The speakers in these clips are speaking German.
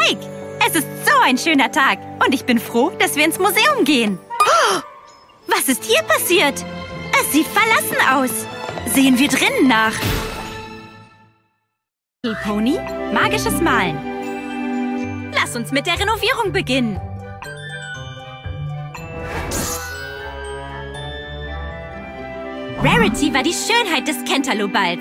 Mike, es ist so ein schöner Tag und ich bin froh, dass wir ins Museum gehen. Oh, was ist hier passiert? Es sieht verlassen aus. Sehen wir drinnen nach. Pony, magisches Malen. Lass uns mit der Renovierung beginnen. Rarity war die Schönheit des Cantaloupe-Balls.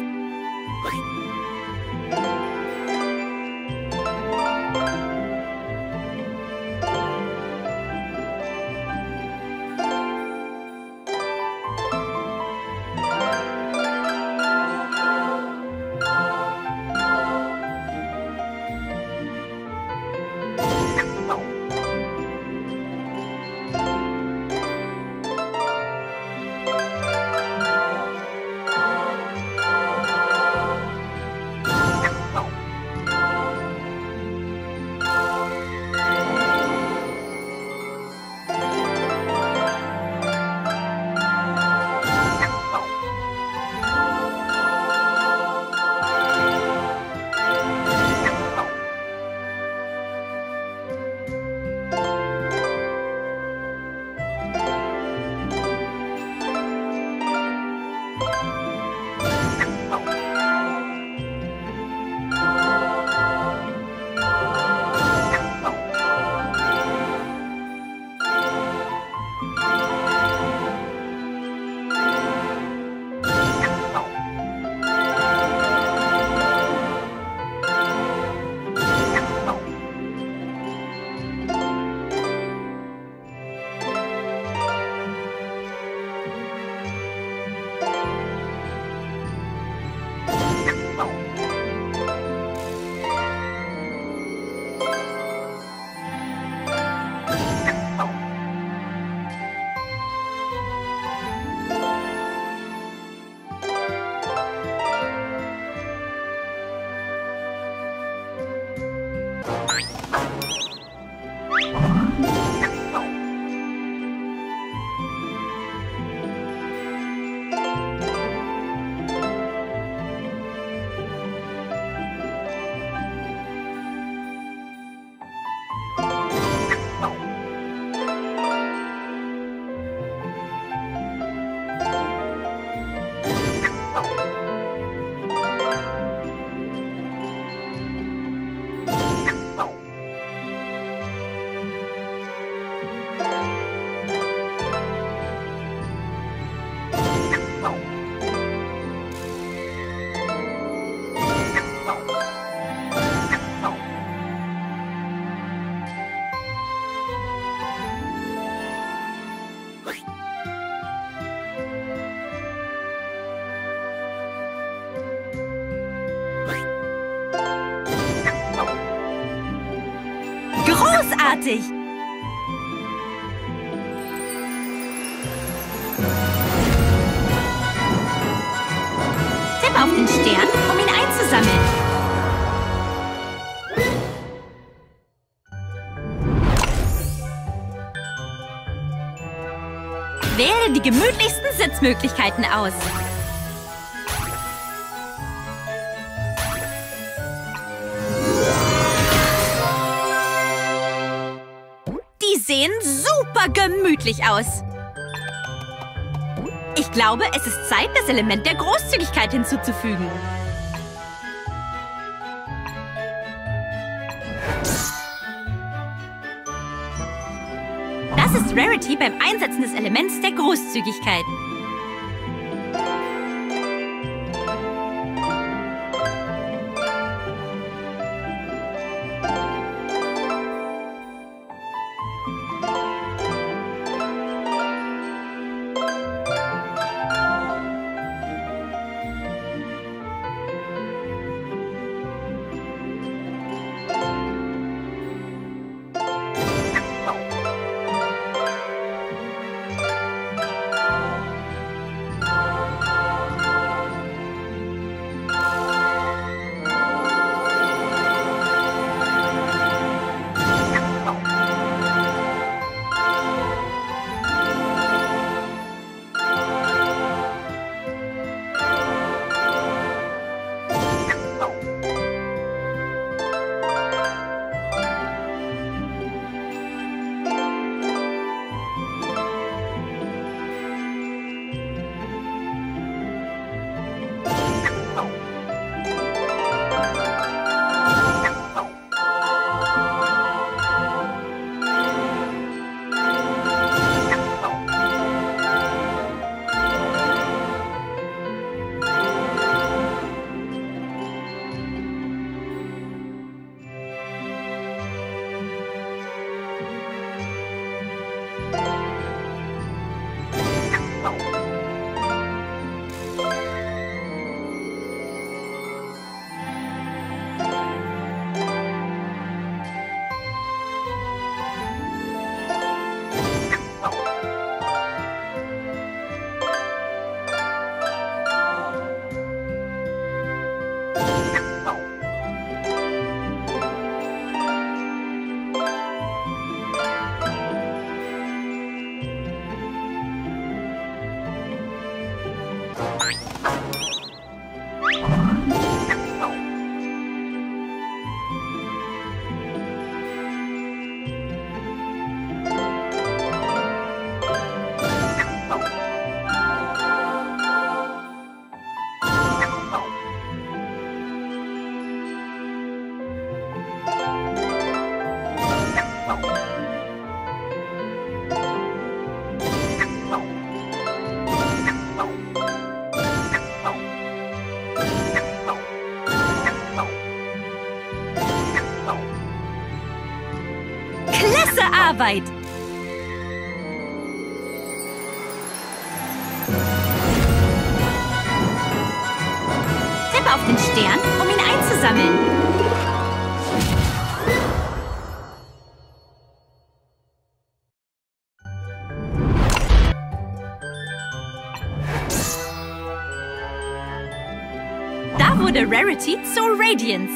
Großartig! Tipp auf den Stern, um ihn einzusammeln. Wähle die gemütlichsten Sitzmöglichkeiten aus. Die sehen super gemütlich aus. Ich glaube, es ist Zeit, das Element der Großzügigkeit hinzuzufügen. Das ist Rarity beim Einsetzen des Elements der Großzügigkeit. Arbeit! Tippe auf den Stern, um ihn einzusammeln. Da wurde Rarity zur Radiance.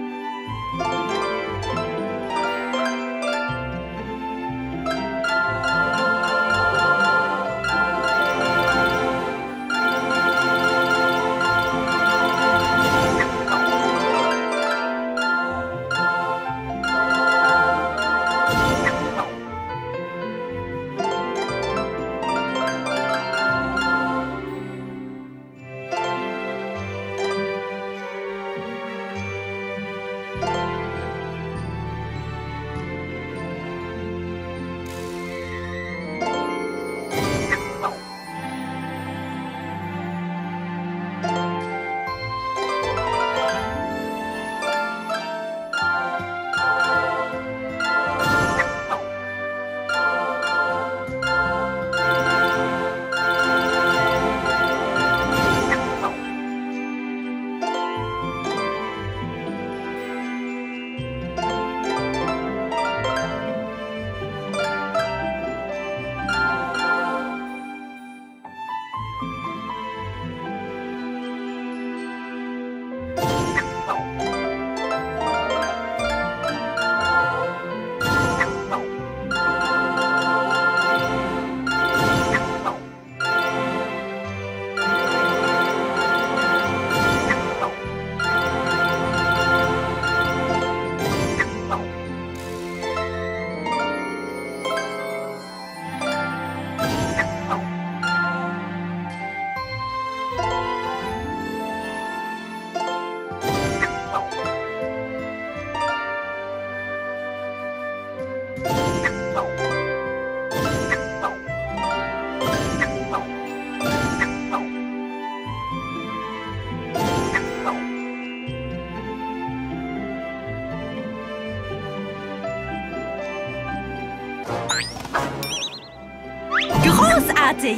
Großartig!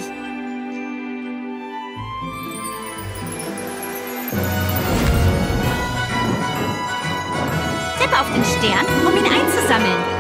Tippe auf den Stern, um ihn einzusammeln.